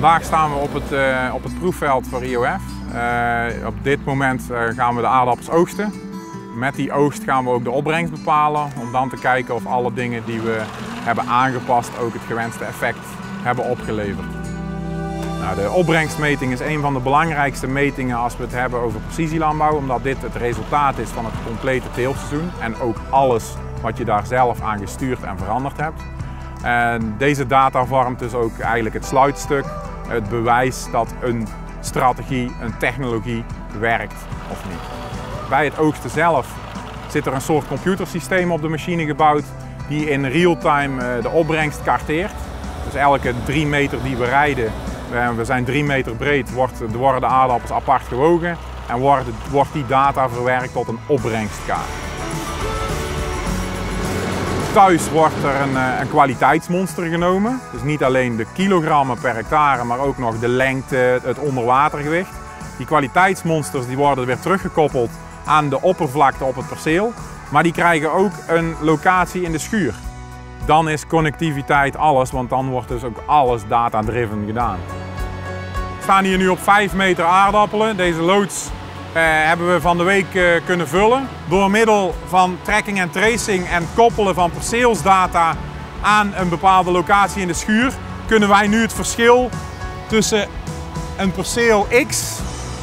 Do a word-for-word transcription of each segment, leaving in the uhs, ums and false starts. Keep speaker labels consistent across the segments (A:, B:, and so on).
A: Vandaag staan we op het, uh, op het proefveld voor I O F. Uh, op dit moment uh, gaan we de aardappels oogsten. Met die oogst gaan we ook de opbrengst bepalen om dan te kijken of alle dingen die we hebben aangepast ook het gewenste effect hebben opgeleverd. Nou, de opbrengstmeting is een van de belangrijkste metingen als we het hebben over precisielandbouw, omdat dit het resultaat is van het complete teeltseizoen en ook alles wat je daar zelf aan gestuurd en veranderd hebt. En deze data vormt dus ook eigenlijk het sluitstuk, het bewijs dat een strategie, een technologie werkt of niet. Bij het oogsten zelf zit er een soort computersysteem op de machine gebouwd die in real-time de opbrengst karteert. Dus elke drie meter die we rijden, we zijn drie meter breed, worden de aardappels apart gewogen en wordt, wordt die data verwerkt tot een opbrengstkaart. Thuis wordt er een, een kwaliteitsmonster genomen. Dus niet alleen de kilogrammen per hectare, maar ook nog de lengte, het onderwatergewicht. Die kwaliteitsmonsters die worden weer teruggekoppeld aan de oppervlakte op het perceel. Maar die krijgen ook een locatie in de schuur. Dan is connectiviteit alles, want dan wordt dus ook alles data-driven gedaan. We staan hier nu op vijf meter aardappelen. Deze loods Uh, hebben we van de week uh, kunnen vullen. Door middel van tracking en tracing en koppelen van perceelsdata aan een bepaalde locatie in de schuur kunnen wij nu het verschil tussen een perceel X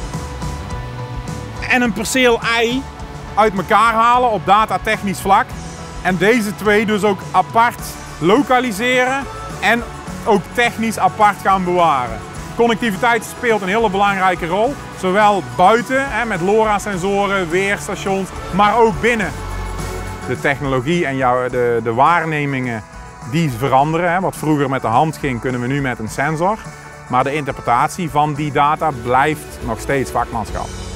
A: en een perceel Y uit elkaar halen op datatechnisch vlak. En deze twee dus ook apart lokaliseren en ook technisch apart gaan bewaren. Connectiviteit speelt een hele belangrijke rol, zowel buiten hè, met LoRa-sensoren, weerstations, maar ook binnen. De technologie en jouw, de, de waarnemingen die veranderen. Hè. Wat vroeger met de hand ging, kunnen we nu met een sensor. Maar de interpretatie van die data blijft nog steeds vakmanschap.